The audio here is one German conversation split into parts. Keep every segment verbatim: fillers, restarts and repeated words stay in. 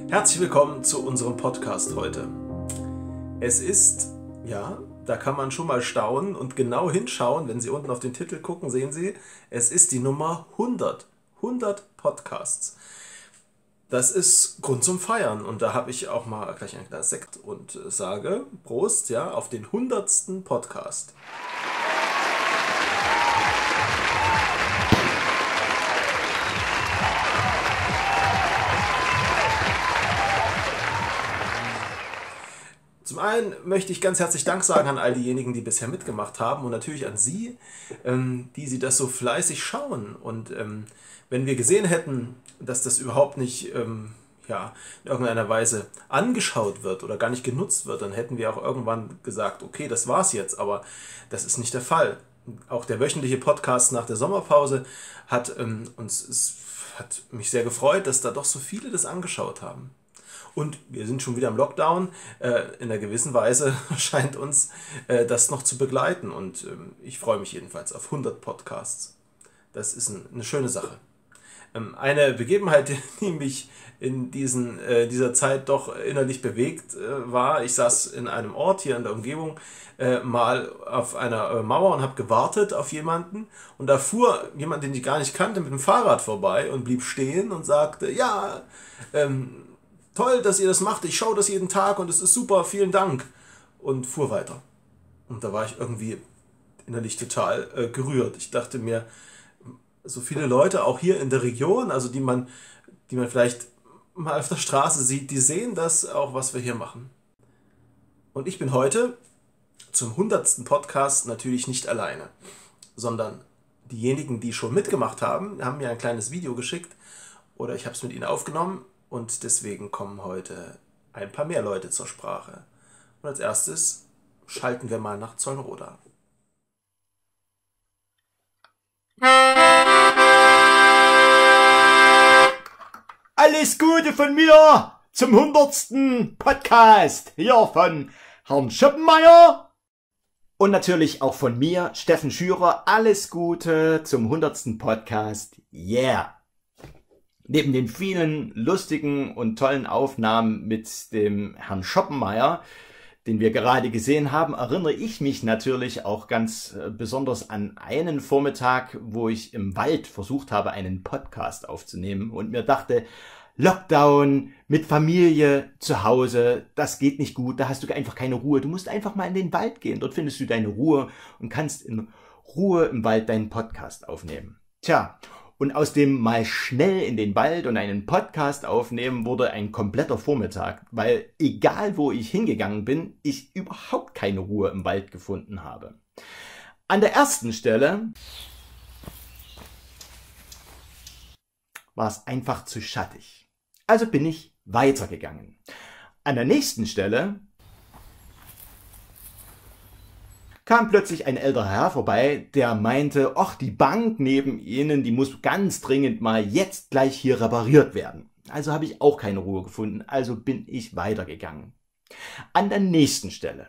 Herzlich willkommen zu unserem Podcast heute. Es ist, ja, da kann man schon mal staunen und genau hinschauen. Wenn Sie unten auf den Titel gucken, sehen Sie, es ist die Nummer hundert. hundert Podcasts. Das ist Grund zum Feiern und da habe ich auch mal gleich ein Glas Sekt und sage Prost, ja, auf den hundertsten Podcast. Zum einen möchte ich ganz herzlich Dank sagen an all diejenigen, die bisher mitgemacht haben und natürlich an Sie, ähm, die Sie das so fleißig schauen. Und ähm, wenn wir gesehen hätten, dass das überhaupt nicht ähm, ja, in irgendeiner Weise angeschaut wird oder gar nicht genutzt wird, dann hätten wir auch irgendwann gesagt, okay, das war's jetzt, aber das ist nicht der Fall. Auch der wöchentliche Podcast nach der Sommerpause hat ähm, uns, es hat mich sehr gefreut, dass da doch so viele das angeschaut haben. Und wir sind schon wieder im Lockdown. Äh, in einer gewissen Weise scheint uns äh, das noch zu begleiten. Und ähm, ich freue mich jedenfalls auf hundert Podcasts. Das ist ein, eine schöne Sache. Ähm, eine Begebenheit, die mich in diesen, äh, dieser Zeit doch innerlich bewegt äh, war, ich saß in einem Ort hier in der Umgebung äh, mal auf einer äh, Mauer und habe gewartet auf jemanden. Und da fuhr jemand, den ich gar nicht kannte, mit dem Fahrrad vorbei und blieb stehen und sagte, ja, ähm, toll, dass ihr das macht, ich schaue das jeden Tag und es ist super, vielen Dank. Und fuhr weiter. Und da war ich irgendwie innerlich total äh, gerührt. Ich dachte mir, so viele Leute, auch hier in der Region, also die man, die man vielleicht mal auf der Straße sieht, die sehen das auch, was wir hier machen. Und ich bin heute zum hundertsten Podcast natürlich nicht alleine, sondern diejenigen, die schon mitgemacht haben, haben mir ein kleines Video geschickt oder ich habe es mit ihnen aufgenommen. Und deswegen kommen heute ein paar mehr Leute zur Sprache. Und als erstes schalten wir mal nach Zollenroda. Alles Gute von mir zum hundertsten Podcast hier von Herrn Schoppenmeier. Und natürlich auch von mir, Steffen Schürer. Alles Gute zum hundertsten Podcast. Yeah! Neben den vielen lustigen und tollen Aufnahmen mit dem Herrn Schoppenmeier, den wir gerade gesehen haben, erinnere ich mich natürlich auch ganz besonders an einen Vormittag, wo ich im Wald versucht habe, einen Podcast aufzunehmen und mir dachte, Lockdown mit Familie zu Hause, das geht nicht gut, da hast du einfach keine Ruhe. Du musst einfach mal in den Wald gehen, dort findest du deine Ruhe und kannst in Ruhe im Wald deinen Podcast aufnehmen. Tja, und aus dem mal schnell in den Wald und einen Podcast aufnehmen wurde ein kompletter Vormittag, weil egal wo ich hingegangen bin, ich überhaupt keine Ruhe im Wald gefunden habe. An der ersten Stelle war es einfach zu schattig. Also bin ich weitergegangen. An der nächsten Stelle kam plötzlich ein älterer Herr vorbei, der meinte, ach, die Bank neben Ihnen, die muss ganz dringend mal jetzt gleich hier repariert werden. Also habe ich auch keine Ruhe gefunden, also bin ich weitergegangen. An der nächsten Stelle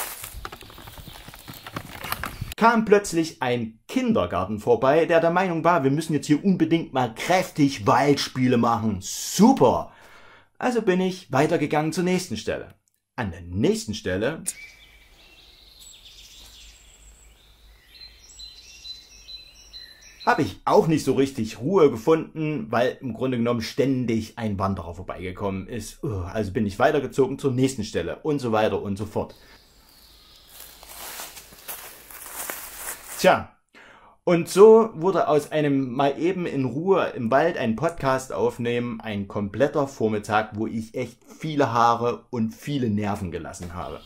kam plötzlich ein Kindergarten vorbei, der der Meinung war, wir müssen jetzt hier unbedingt mal kräftig Waldspiele machen. Super! Also bin ich weitergegangen zur nächsten Stelle. An der nächsten Stelle habe ich auch nicht so richtig Ruhe gefunden, weil im Grunde genommen ständig ein Wanderer vorbeigekommen ist. Also bin ich weitergezogen zur nächsten Stelle und so weiter und so fort. Tja, und so wurde aus einem mal eben in Ruhe im Wald einen Podcast aufnehmen ein kompletter Vormittag, wo ich echt viele Haare und viele Nerven gelassen habe.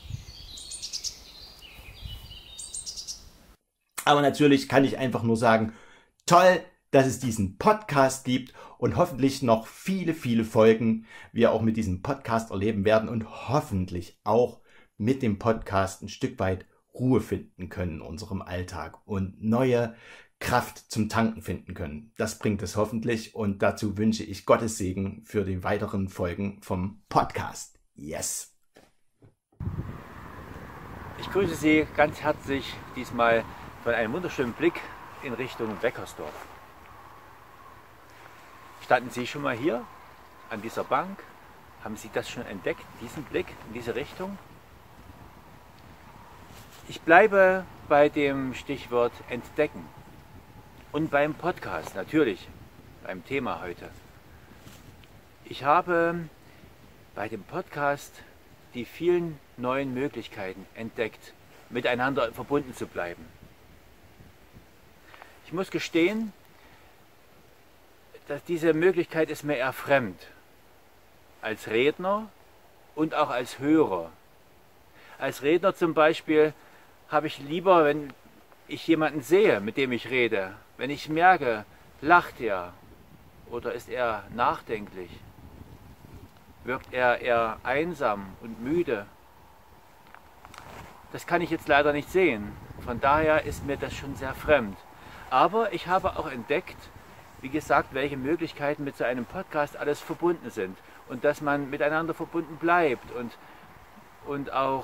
Aber natürlich kann ich einfach nur sagen, toll, dass es diesen Podcast gibt und hoffentlich noch viele, viele Folgen wir auch mit diesem Podcast erleben werden und hoffentlich auch mit dem Podcast ein Stück weit Ruhe finden können in unserem Alltag und neue Kraft zum Tanken finden können. Das bringt es hoffentlich und dazu wünsche ich Gottes Segen für die weiteren Folgen vom Podcast. Yes! Ich grüße Sie ganz herzlich, diesmal von einem wunderschönen Blick in Richtung Weckersdorf. Standen Sie schon mal hier an dieser Bank Haben Sie das schon entdeckt, diesen Blick in diese Richtung? Ich bleibe bei dem Stichwort Entdecken und beim Podcast, natürlich, beim Thema heute. Ich habe bei dem Podcast die vielen neuen Möglichkeiten entdeckt, miteinander verbunden zu bleiben. Ich muss gestehen, dass diese Möglichkeit ist mir eher fremd, als Redner und auch als Hörer. Als Redner zum Beispiel habe ich lieber, wenn ich jemanden sehe, mit dem ich rede, wenn ich merke, lacht er oder ist er nachdenklich, wirkt er eher einsam und müde. Das kann ich jetzt leider nicht sehen. Von daher ist mir das schon sehr fremd. Aber ich habe auch entdeckt, wie gesagt, welche Möglichkeiten mit so einem Podcast alles verbunden sind und dass man miteinander verbunden bleibt und, und auch,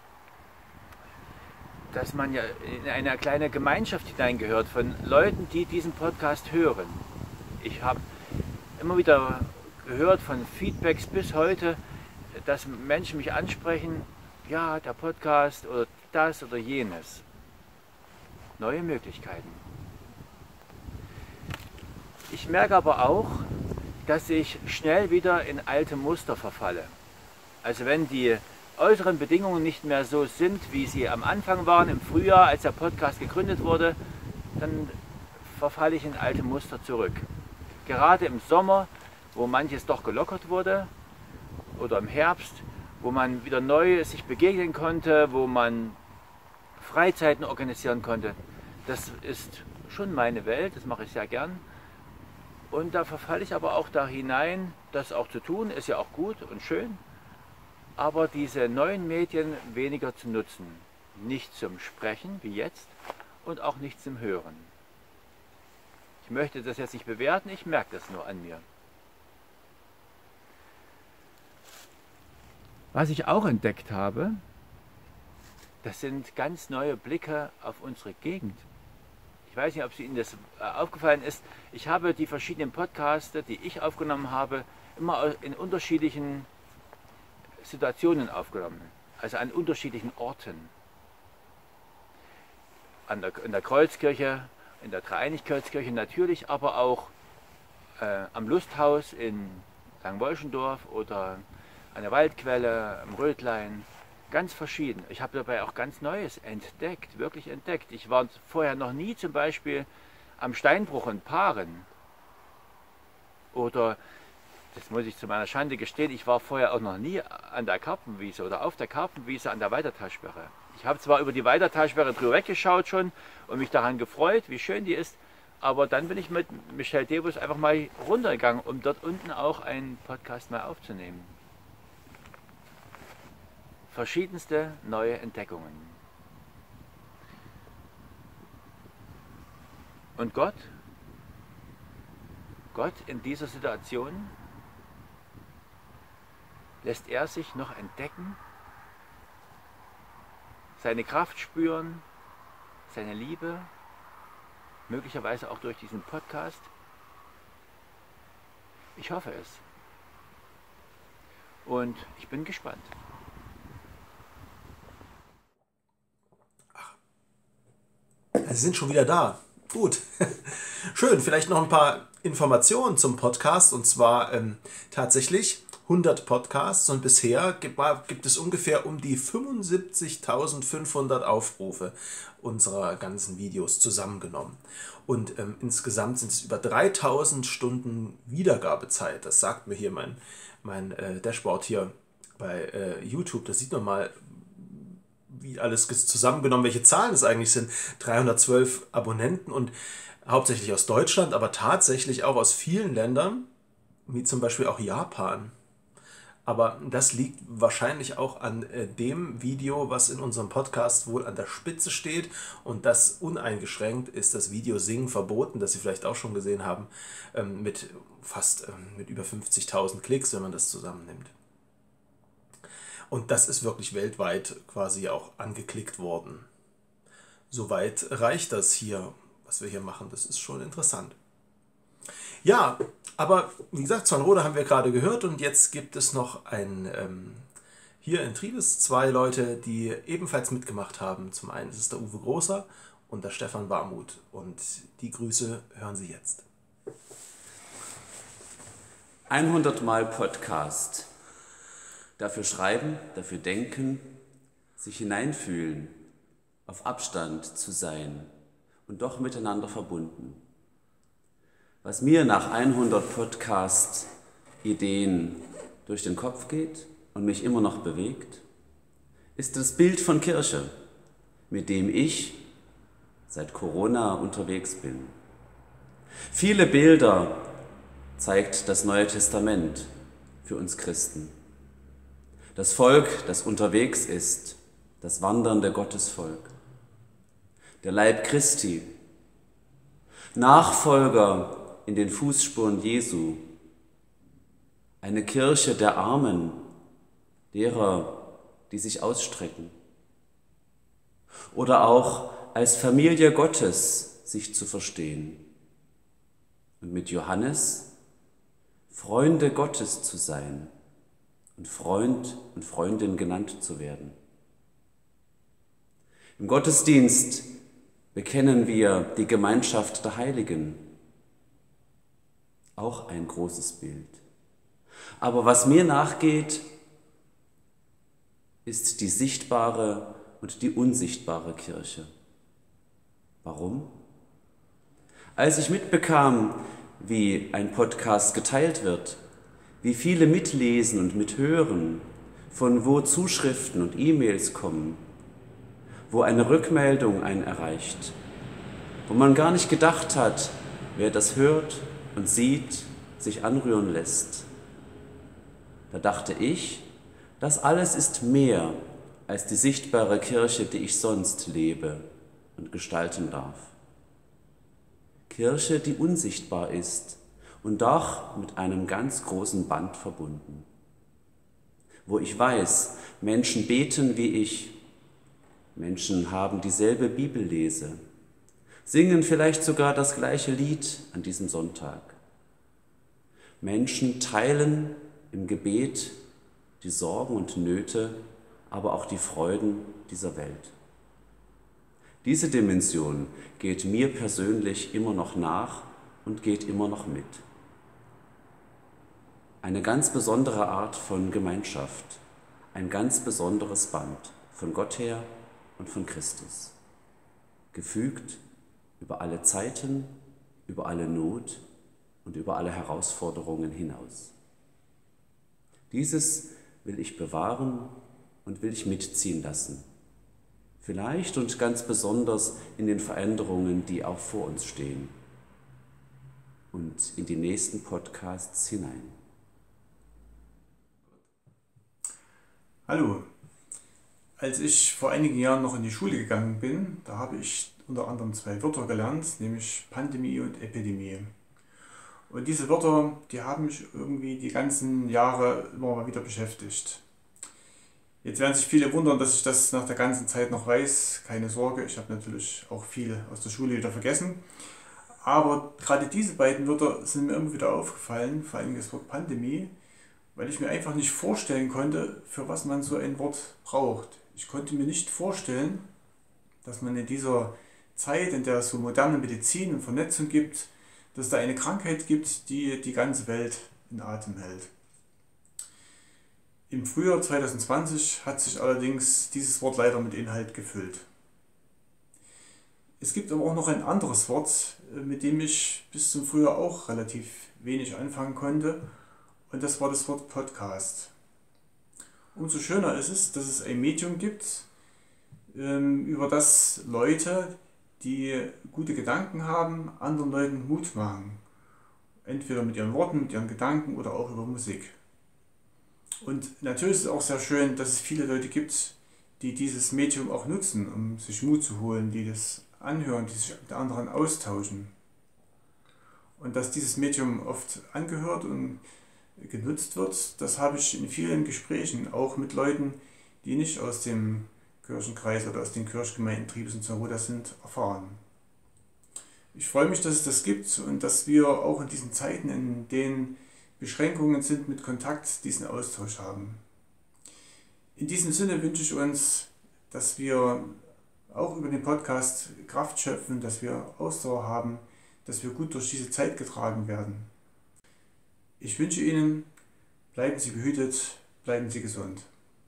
dass man ja in eine kleine Gemeinschaft hineingehört von Leuten, die diesen Podcast hören. Ich habe immer wieder gehört von Feedbacks bis heute, dass Menschen mich ansprechen, ja, der Podcast oder das oder jenes. Neue Möglichkeiten. Ich merke aber auch, dass ich schnell wieder in alte Muster verfalle. Also wenn die äußeren Bedingungen nicht mehr so sind, wie sie am Anfang waren, im Frühjahr, als der Podcast gegründet wurde, dann verfalle ich in alte Muster zurück. Gerade im Sommer, wo manches doch gelockert wurde, oder im Herbst, wo man wieder neu sich begegnen konnte, wo man Freizeiten organisieren konnte. Das ist schon meine Welt, das mache ich sehr gern. Und da verfalle ich aber auch da hinein, das auch zu tun, ist ja auch gut und schön, aber diese neuen Medien weniger zu nutzen. Nicht zum Sprechen, wie jetzt, und auch nicht zum Hören. Ich möchte das jetzt nicht bewerten, ich merke das nur an mir. Was ich auch entdeckt habe, das sind ganz neue Blicke auf unsere Gegend. Ich weiß nicht, ob Ihnen das aufgefallen ist. Ich habe die verschiedenen Podcasts, die ich aufgenommen habe, immer in unterschiedlichen Situationen aufgenommen. Also an unterschiedlichen Orten. An der, in der Kreuzkirche, in der Dreieinigkeitskirche natürlich, aber auch äh, am Lusthaus in Sankt Wolschendorf oder an der Waldquelle, am Rötlein. Ganz verschieden. Ich habe dabei auch ganz Neues entdeckt, wirklich entdeckt. Ich war vorher noch nie zum Beispiel am Steinbruch in Paaren. Oder, das muss ich zu meiner Schande gestehen, ich war vorher auch noch nie an der Karpfenwiese oder auf der Karpfenwiese an der Weitertalsperre. Ich habe zwar über die Weitertalsperre drüber weggeschaut schon und mich daran gefreut, wie schön die ist, aber dann bin ich mit Michel Debus einfach mal runtergegangen, um dort unten auch einen Podcast mal aufzunehmen. Verschiedenste neue Entdeckungen. Und Gott, Gott in dieser Situation, lässt er sich noch entdecken, seine Kraft spüren, seine Liebe, möglicherweise auch durch diesen Podcast. Ich hoffe es. Und ich bin gespannt. Sie sind schon wieder da. Gut. Schön. Vielleicht noch ein paar Informationen zum Podcast. Und zwar ähm, tatsächlich hundert Podcasts und bisher gibt, gibt es ungefähr um die fünfundsiebzigtausendfünfhundert Aufrufe unserer ganzen Videos zusammengenommen. Und ähm, insgesamt sind es über dreitausend Stunden Wiedergabezeit. Das sagt mir hier mein, mein äh, Dashboard hier bei äh, YouTube. Da sieht man mal, wie alles zusammengenommen, welche Zahlen es eigentlich sind. dreihundertzwölf Abonnenten und hauptsächlich aus Deutschland, aber tatsächlich auch aus vielen Ländern, wie zum Beispiel auch Japan. Aber das liegt wahrscheinlich auch an äh, dem Video, was in unserem Podcast wohl an der Spitze steht. Und das uneingeschränkt ist das Video Singen verboten, das Sie vielleicht auch schon gesehen haben, ähm, mit fast ähm, mit über fünfzigtausend Klicks, wenn man das zusammennimmt. Und das ist wirklich weltweit quasi auch angeklickt worden. Soweit reicht das hier, was wir hier machen. Das ist schon interessant. Ja, aber wie gesagt, Zornrode haben wir gerade gehört und jetzt gibt es noch ein, ähm, hier in Triebes zwei Leute, die ebenfalls mitgemacht haben. Zum einen ist es der Uwe Großer und der Stefan Warmuth und die Grüße hören Sie jetzt. hundert Mal Podcast. Dafür schreiben, dafür denken, sich hineinfühlen, auf Abstand zu sein und doch miteinander verbunden. Was mir nach hundert Podcast-Ideen durch den Kopf geht und mich immer noch bewegt, ist das Bild von Kirche, mit dem ich seit Corona unterwegs bin. Viele Bilder zeigt das Neue Testament für uns Christen. Das Volk, das unterwegs ist, das wandernde Gottesvolk. Der Leib Christi, Nachfolger in den Fußspuren Jesu, eine Kirche der Armen, derer, die sich ausstrecken. Oder auch als Familie Gottes sich zu verstehen und mit Johannes Freunde Gottes zu sein und Freund und Freundin genannt zu werden. Im Gottesdienst bekennen wir die Gemeinschaft der Heiligen, auch ein großes Bild. Aber was mir nachgeht, ist die sichtbare und die unsichtbare Kirche. Warum? Als ich mitbekam, wie ein Podcast geteilt wird, wie viele mitlesen und mithören, von wo Zuschriften und E-Mails kommen, wo eine Rückmeldung einen erreicht, wo man gar nicht gedacht hat, wer das hört und sieht, sich anrühren lässt. Da dachte ich, das alles ist mehr als die sichtbare Kirche, die ich sonst lebe und gestalten darf. Kirche, die unsichtbar ist und doch mit einem ganz großen Band verbunden. Wo ich weiß, Menschen beten wie ich, Menschen haben dieselbe Bibellese, singen vielleicht sogar das gleiche Lied an diesem Sonntag. Menschen teilen im Gebet die Sorgen und Nöte, aber auch die Freuden dieser Welt. Diese Dimension geht mir persönlich immer noch nach und geht immer noch mit. Eine ganz besondere Art von Gemeinschaft, ein ganz besonderes Band von Gott her und von Christus, gefügt über alle Zeiten, über alle Not und über alle Herausforderungen hinaus. Dieses will ich bewahren und will ich mitziehen lassen. Vielleicht und ganz besonders in den Veränderungen, die auch vor uns stehen und in die nächsten Podcasts hinein. Hallo, als ich vor einigen Jahren noch in die Schule gegangen bin, da habe ich unter anderem zwei Wörter gelernt, nämlich Pandemie und Epidemie. Und diese Wörter, die haben mich irgendwie die ganzen Jahre immer mal wieder beschäftigt. Jetzt werden sich viele wundern, dass ich das nach der ganzen Zeit noch weiß. Keine Sorge, ich habe natürlich auch viel aus der Schule wieder vergessen. Aber gerade diese beiden Wörter sind mir immer wieder aufgefallen, vor allem das Wort Pandemie, weil ich mir einfach nicht vorstellen konnte, für was man so ein Wort braucht. Ich konnte mir nicht vorstellen, dass man in dieser Zeit, in der es so moderne Medizin und Vernetzung gibt, dass es da eine Krankheit gibt, die die ganze Welt in Atem hält. Im Frühjahr zwanzig zwanzig hat sich allerdings dieses Wort leider mit Inhalt gefüllt. Es gibt aber auch noch ein anderes Wort, mit dem ich bis zum Frühjahr auch relativ wenig anfangen konnte, und das war das Wort Podcast. Umso schöner ist es, dass es ein Medium gibt, über das Leute, die gute Gedanken haben, anderen Leuten Mut machen. Entweder mit ihren Worten, mit ihren Gedanken oder auch über Musik. Und natürlich ist es auch sehr schön, dass es viele Leute gibt, die dieses Medium auch nutzen, um sich Mut zu holen, die das anhören, die sich mit anderen austauschen. Und dass dieses Medium oft angehört und genutzt wird, das habe ich in vielen Gesprächen, auch mit Leuten, die nicht aus dem Kirchenkreis oder aus den Kirchgemeinden Triebes und Zornrode sind, erfahren. Ich freue mich, dass es das gibt und dass wir auch in diesen Zeiten, in denen Beschränkungen sind mit Kontakt, diesen Austausch haben. In diesem Sinne wünsche ich uns, dass wir auch über den Podcast Kraft schöpfen, dass wir Ausdauer haben, dass wir gut durch diese Zeit getragen werden. Ich wünsche Ihnen, bleiben Sie behütet, bleiben Sie gesund.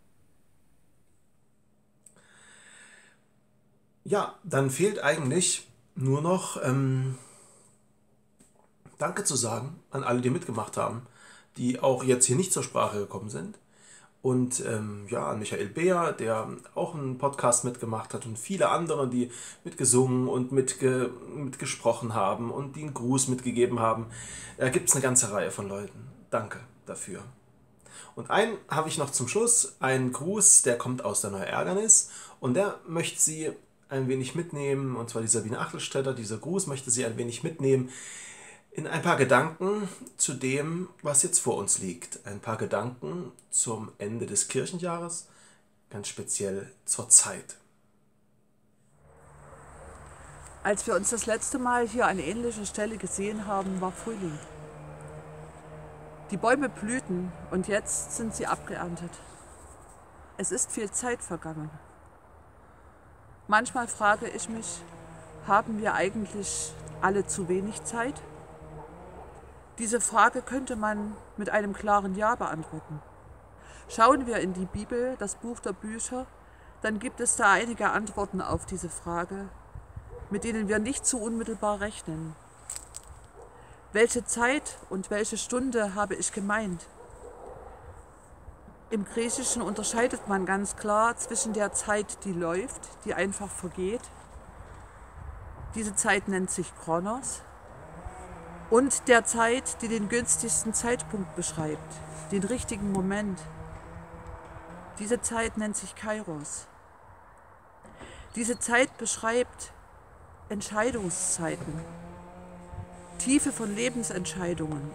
Ja, dann fehlt eigentlich nur noch ähm, Danke zu sagen an alle, die mitgemacht haben, die auch jetzt hier nicht zur Sprache gekommen sind. Und ähm, ja, an Michael Beer, der auch einen Podcast mitgemacht hat, und viele andere, die mitgesungen und mitge mitgesprochen haben und die einen Gruß mitgegeben haben. Da gibt es eine ganze Reihe von Leuten. Danke dafür. Und einen habe ich noch zum Schluss, einen Gruß, der kommt aus der Neuärgernis und der möchte Sie ein wenig mitnehmen, und zwar die Sabine Achtelstädter. Dieser Gruß möchte Sie ein wenig mitnehmen in ein paar Gedanken zu dem, was jetzt vor uns liegt. Ein paar Gedanken zum Ende des Kirchenjahres, ganz speziell zur Zeit. Als wir uns das letzte Mal hier an ähnlicher Stelle gesehen haben, war Frühling. Die Bäume blühten und jetzt sind sie abgeerntet. Es ist viel Zeit vergangen. Manchmal frage ich mich, haben wir eigentlich alle zu wenig Zeit? Diese Frage könnte man mit einem klaren Ja beantworten. Schauen wir in die Bibel, das Buch der Bücher, dann gibt es da einige Antworten auf diese Frage, mit denen wir nicht so unmittelbar rechnen. Welche Zeit und welche Stunde habe ich gemeint? Im Griechischen unterscheidet man ganz klar zwischen der Zeit, die läuft, die einfach vergeht. Diese Zeit nennt sich Chronos. Und der Zeit, die den günstigsten Zeitpunkt beschreibt, den richtigen Moment. Diese Zeit nennt sich Kairos. Diese Zeit beschreibt Entscheidungszeiten, Tiefe von Lebensentscheidungen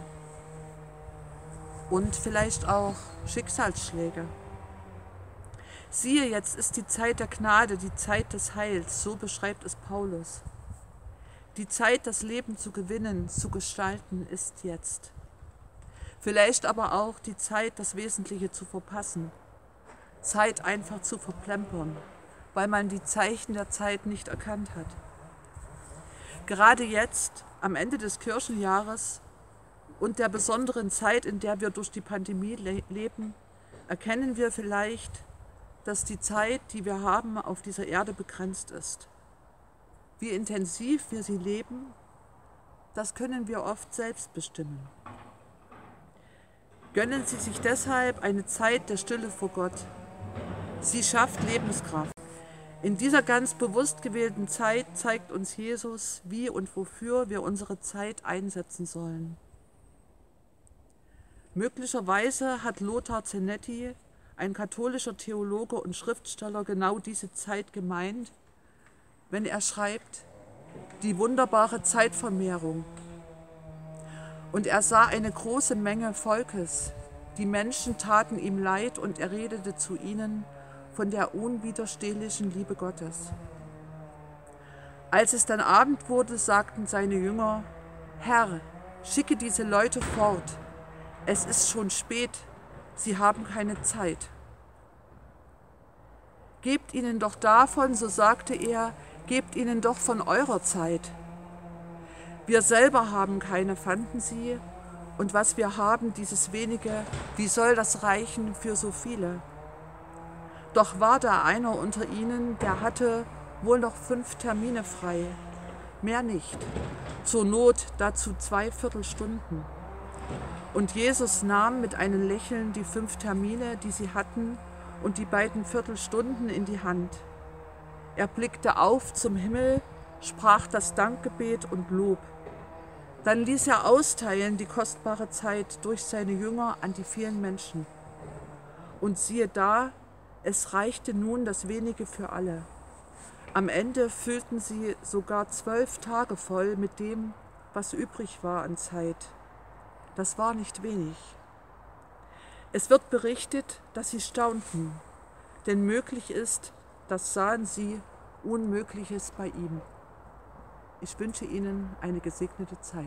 und vielleicht auch Schicksalsschläge. Siehe, jetzt ist die Zeit der Gnade, die Zeit des Heils, so beschreibt es Paulus. Die Zeit, das Leben zu gewinnen, zu gestalten, ist jetzt. Vielleicht aber auch die Zeit, das Wesentliche zu verpassen. Zeit einfach zu verplempern, weil man die Zeichen der Zeit nicht erkannt hat. Gerade jetzt, am Ende des Kirchenjahres und der besonderen Zeit, in der wir durch die Pandemie le- leben, erkennen wir vielleicht, dass die Zeit, die wir haben, auf dieser Erde begrenzt ist. Wie intensiv wir sie leben, das können wir oft selbst bestimmen. Gönnen Sie sich deshalb eine Zeit der Stille vor Gott. Sie schafft Lebenskraft. In dieser ganz bewusst gewählten Zeit zeigt uns Jesus, wie und wofür wir unsere Zeit einsetzen sollen. Möglicherweise hat Lothar Zenetti, ein katholischer Theologe und Schriftsteller, genau diese Zeit gemeint, wenn er schreibt, die wunderbare Zeitvermehrung. Und er sah eine große Menge Volkes. Die Menschen taten ihm leid und er redete zu ihnen von der unwiderstehlichen Liebe Gottes. Als es dann Abend wurde, sagten seine Jünger, Herr, schicke diese Leute fort. Es ist schon spät, sie haben keine Zeit. Gebt ihnen doch davon, so sagte er, gebt ihnen doch von eurer Zeit. Wir selber haben keine, fanden sie, und was wir haben, dieses wenige, wie soll das reichen für so viele? Doch war da einer unter ihnen, der hatte wohl noch fünf Termine frei, mehr nicht, zur Not dazu zwei Viertelstunden. Und Jesus nahm mit einem Lächeln die fünf Termine, die sie hatten, und die beiden Viertelstunden in die Hand. Er blickte auf zum Himmel, sprach das Dankgebet und Lob. Dann ließ er austeilen die kostbare Zeit durch seine Jünger an die vielen Menschen. Und siehe da, es reichte nun das Wenige für alle. Am Ende füllten sie sogar zwölf Tage voll mit dem, was übrig war an Zeit. Das war nicht wenig. Es wird berichtet, dass sie staunten, denn möglich ist, das sahen sie, Unmögliches bei ihm. Ich wünsche Ihnen eine gesegnete Zeit.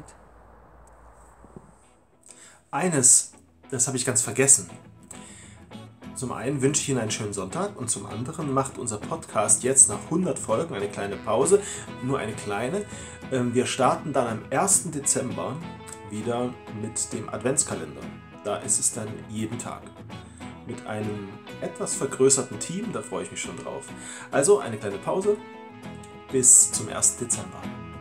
Eines, das habe ich ganz vergessen. Zum einen wünsche ich Ihnen einen schönen Sonntag und zum anderen macht unser Podcast jetzt nach hundert Folgen eine kleine Pause, nur eine kleine. Wir starten dann am ersten Dezember wieder mit dem Adventskalender. Da ist es dann jeden Tag. Mit einem etwas vergrößerten Team, da freue ich mich schon drauf. Also eine kleine Pause, bis zum ersten Dezember.